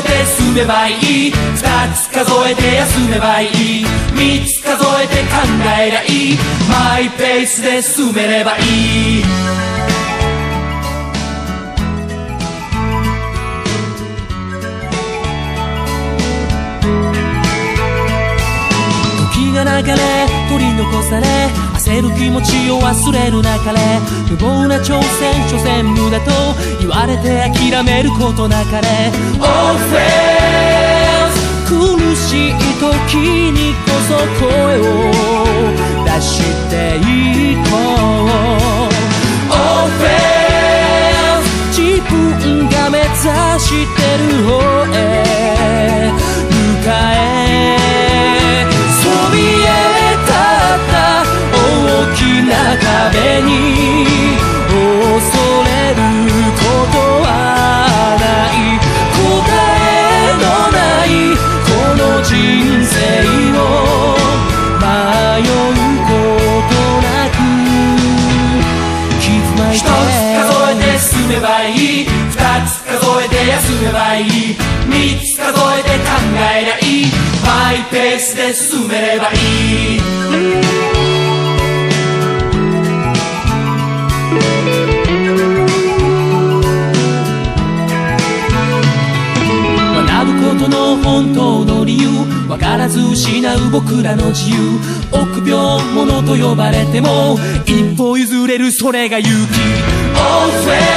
えて進めばいい、2つ数えて休めばいい、3つ数えて考えりゃいい、マイペースで進めればいい。時が流れ取り残され、焦る気持ちを忘れる中で、無謀な挑戦所詮無駄と言われて諦めることなかれ。 All fails 苦しい時にこそ声を出していこう。 All fails 自分が目指してる方へ向かえ。そびえ立った大きな壁に恐れることはない、答えのないこの人生を迷うことなく Keep my 1つ数えて進めばいい、2つ数えて休めばいい、3つ数えて考えりゃいい、マイペースで進めればいい。学ぶことの本当の理由、分からず失う僕らの自由、臆病者と呼ばれても一歩譲れるそれが勇気。 All fail